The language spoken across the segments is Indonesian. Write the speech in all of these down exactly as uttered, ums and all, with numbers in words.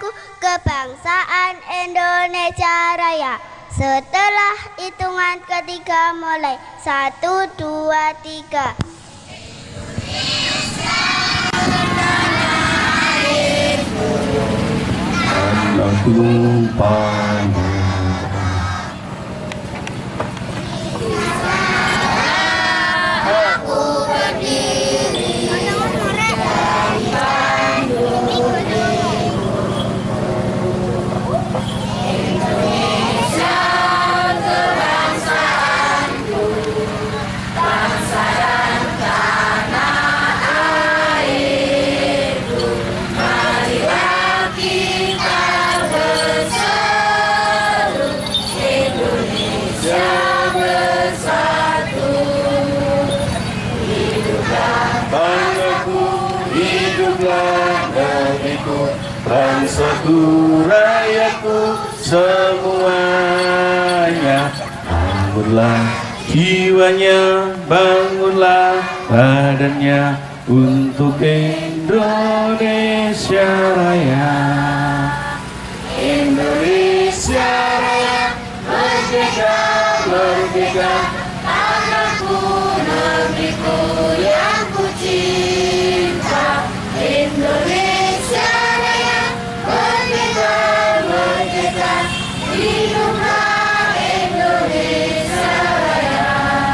Lagu Kebangsaan Indonesia Raya. Setelah hitungan ketiga mulai. Satu, dua, tiga. Indonesia tanah airku, tanah tumpahmu. Aku berdiri dan tangguh. Indonesia kebangsaanku, bangsa dan tanah airku. Marilah kita berseru, Indonesia bersatu. Hiduplah bangsaku, hiduplah negeriku, bangsaku, rakyatku semuanya. Bangunlah jiwanya, bangunlah badannya untuk Indonesia Raya. Indonesia Raya, merdeka, merdeka, tanahku, negeriku yang ku cinta. Indonesia Raya, merdeka, merdeka, hiduplah Indonesia Raya.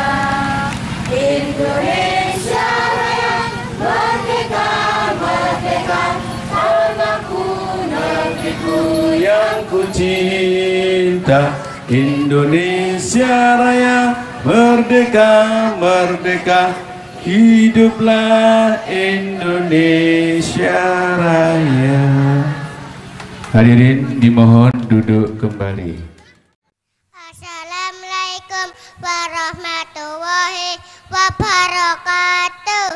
Indonesia Raya, merdeka, merdeka, tanahku, negeriku yang ku cinta. Indonesia Raya, merdeka, merdeka, hiduplah Indonesia Raya. Hadirin dimohon duduk kembali. Assalamualaikum warahmatullahi wabarakatuh.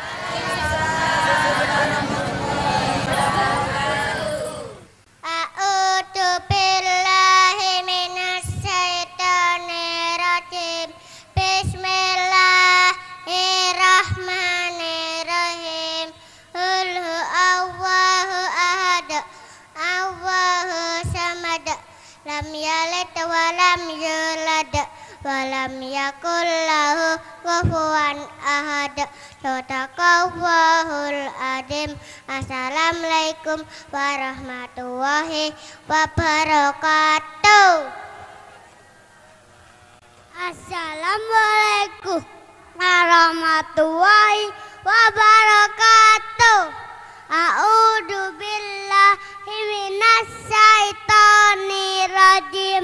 A'udzu billahi minasyaitonir rajim. Bismillahirrahmanirrahim. Qul huwallahu ahad, Allahu samad, lam yalid wa lam yulad wa lam yakul lahu kufuwan ahad. Shadaqallahul adzim. Assalamualaikum warahmatullahi wabarakatuh. Assalamualaikum warahmatullahi wabarakatuh. A'udzu billahi minasyaitonir rajim.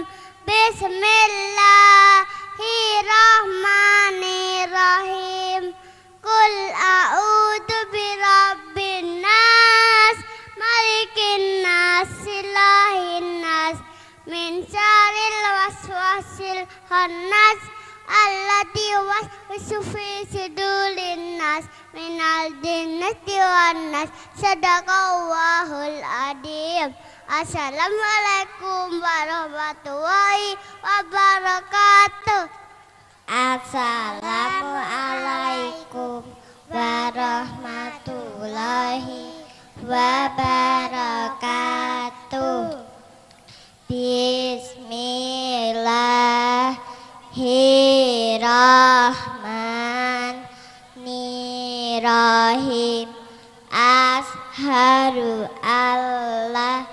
Bismillahirrahmanirrahim. Qul a'udzu birabbin nas, malikin nas, ilahin nas, min syarril waswasil khannas, alladzi yuwaswisu fi sudurin nas, minal jinnati wan nas. Shadaqallahul adzim. Assalamualaikum warahmatullahi wabarakatuh. Assalamualaikum warahmatullahi wabarakatuh. Bismillahirrahmanirrahim. Ashhadu alla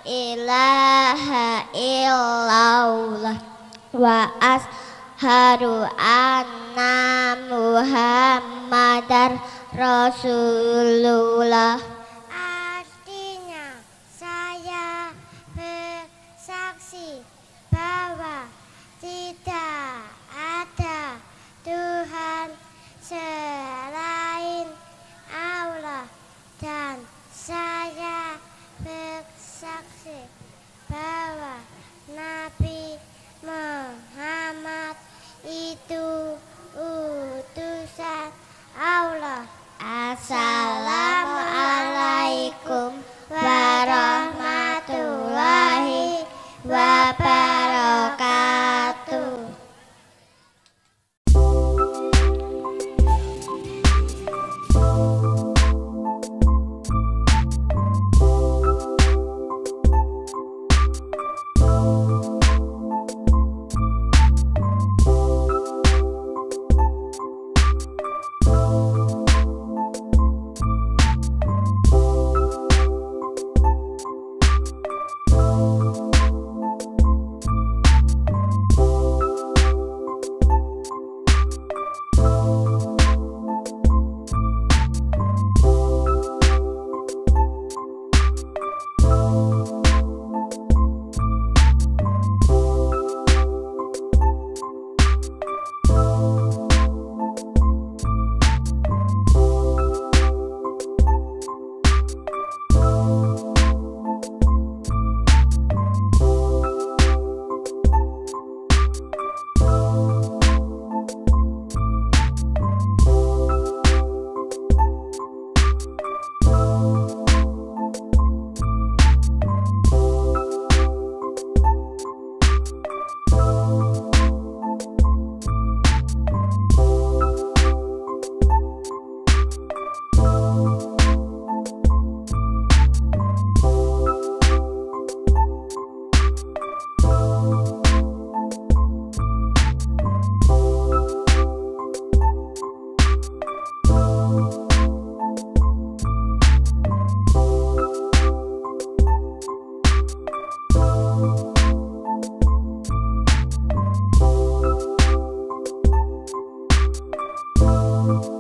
ilaha illallah wa ashhadu anna Muhammadar Rasulullah. Artinya, saya bersaksi bahwa tidak ada Tuhan selain Allah, dan saya bersaksi bahwa Nabi Muhammad itu utusan Allah. Assalamualaikum warahmatullahi wabarakatuh. Thank you.